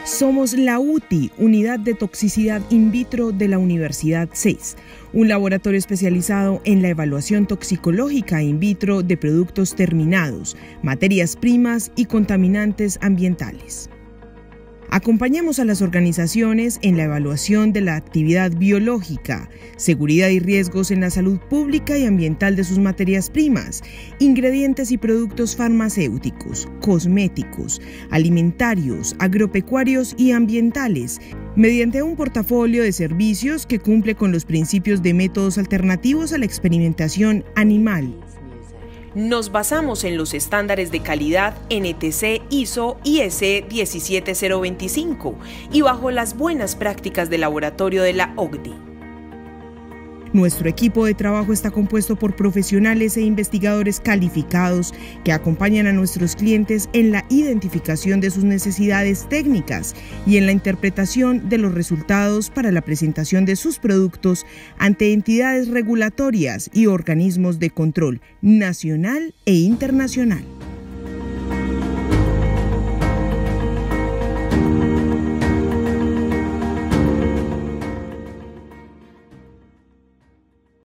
Somos la UTI, Unidad de Toxicidad In Vitro de la Universidad CES, un laboratorio especializado en la evaluación toxicológica in vitro de productos terminados, materias primas y contaminantes ambientales. Acompañamos a las organizaciones en la evaluación de la actividad biológica, seguridad y riesgos en la salud pública y ambiental de sus materias primas, ingredientes y productos farmacéuticos, cosméticos, alimentarios, agropecuarios y ambientales, mediante un portafolio de servicios que cumple con los principios de métodos alternativos a la experimentación animal. Nos basamos en los estándares de calidad NTC ISO IEC 17025 y bajo las buenas prácticas de laboratorio de la OCDE. Nuestro equipo de trabajo está compuesto por profesionales e investigadores calificados que acompañan a nuestros clientes en la identificación de sus necesidades técnicas y en la interpretación de los resultados para la presentación de sus productos ante entidades regulatorias y organismos de control nacional e internacional.